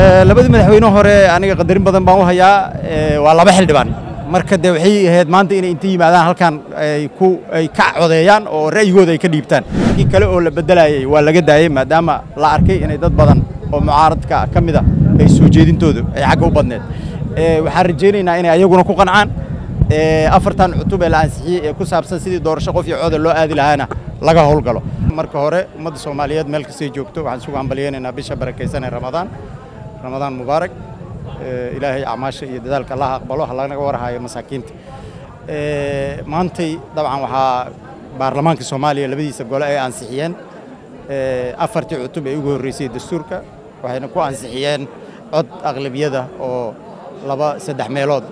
labada madaxweyne hore aniga qadarin badan baan u hayaa waa laba xildhibaan marka de waxay ahayd maanta inay inta yimaadaan halkan ay ka codeeyaan oo ra'yigooda ay ka dhiibtaan kii kale oo la bedelayay waa laga daayay maadaama la arkay inay dad badan oo mucaaradka kamid ah ay soo jeedintoodu ay xaq u badneed waxaan rajaynaynaa inay ayaguna ku qancaan afartan cutub ee la ansixiyay ee ku saabsan sidii doorasho qof iyo cod loo aadi lahaana laga howlgalo marka hore ummadda Soomaaliyeed meel kasta ay joogto waxaan sugu hambalyeynaa bisha barakeysan ee Ramadaan mubaarak ilaahay acmaasha iyo dadaalka Allah aqbalo halanaga warahayo masaakiinta maantay dabcan waxa baarlamaanka Soomaaliya labadiisa gole ay ansixiyeen afartii cutub ee ugu horeysay dastuurka waxayna ku ansixiyeen cod aqlabiyada oo saddex meelood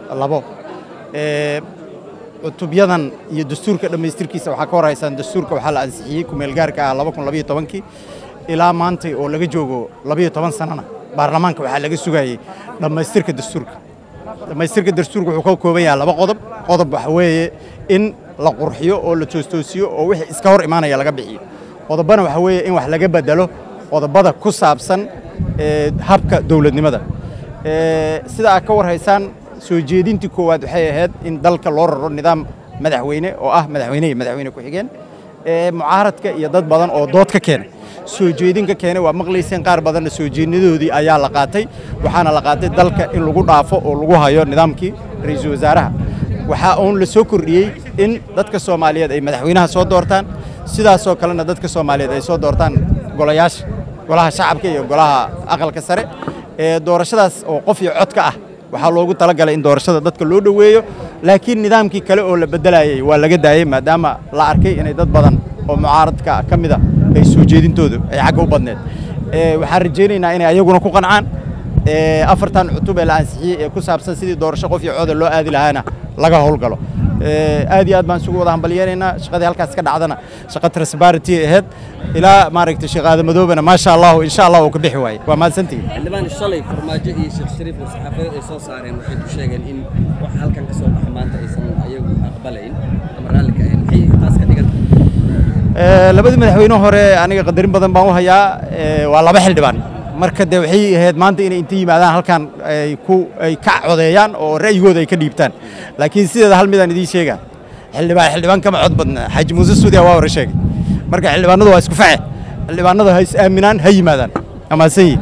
cutubyadan iyo dastuurka dhameystirkiisa waxa ka horaysan dastuurka waxa la ansixiyay ku meel gaarka ah 2012 ilaa maantay oo laga joogo 12 sanana baarlamaanka waxa laga sugayay dhameystirka dastuurka wuxuu ka kooban yahay laba qodob waxa weeye in la qurxiyo oo la toostoosiyo oo wixii iska hor imaanaya laga bixiyo qodobana waxa weeye in wax laga bedelo qodobada ku saabsan habka dawladnimada sida ka warhaysaan soo jeedintii koowaad waxay ahayd in dalka loo raro nidaam madaxweyne oo ah madaxweyne ku xigeen mucaaradka iyo dad badan oo dood ka keenay soo jeedin ka keenay waa maqlayseen qaar badan soo jeedinadoodii ayaa la qaatay waxaana la qaatay dalka in lagu dhaafo oo lagu hayo nidaamkii ra'iisul wasaaraha waxa uu la soo kordhiyay in dadka Soomaaliyeed ay madaxweynaha soo doortaan sidaas oo kalena dadka Soomaaliyeed ay soo doortaan golaha shacabka iyo golaha aqalka sare doorashadaas oo qof iyo cod ka ah waxaa loogu talagalay in doorashada dadka loo dhaweeyo laakiin nidaamkii kale oo la bedelayay waa laga daayay maadaama la arkay inay dad badan oo mucaaradka kamid ah ay soo jeedintoodu ay xaq u badneed waxaan rajaynaynaa inay ayaguna ku qancaan afartan cutub ee la ansixiyay ee ku saabsan sidii doorasho qof iyo cod loo aadi lahaana laga howlgalo aad iyo aad baan sugu wada hambalyeynaa shaqadii halkaas ka dhacdana shaqa transparency ahayd ilaa maaragtay shaqada madoobana ma sha Allah insha Allah oo ka bixi waayay waa maasantii xildhibaan shalay farmaajo iyo Sheekh Shariif oo saxaafada ay soo saareen waxay ku sheegeen in wax halkan ka soo baxay maanta aysan ayagu aqbalayn ama raalliga ay maxay taas ka dhigan labada madaxweyne hore aniga qadarin badan baan u hayaa waa laba xildhibaan marka de waxay ahayd maanta inay inta yimaadaan halkan ay ka codeeyaan oo ra'yigooda ay ka dhiibtaan laakiin sideeda hal mid aan idin sheegaa xildhibaan kama cod badna Xaaji Muuse Suudiya waa hore sheegay marka xildhibaanadu waa isku face xildhibaanadu hay is aaminaan hay yimaadaan ama say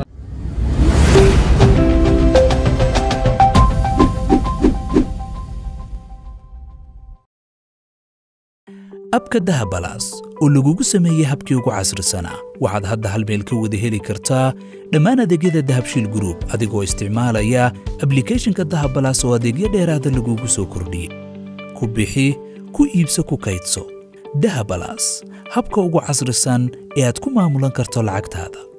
abka dahabalaas oo lagugu sameeyay habkii ugu casrisanaa waxaad hadda hal meel ka wada heli kartaa dhammaan adeegyada Dahabshiil Group adigoo isticmaalaya applicationka dahabalaas oo adeegyo dheeraad ah lagugu soo kordhiyay ku bixi ku iibso ku kaydso dahabalaas habka ugu casrisan ee aad ku maamulan karto lacagtaada.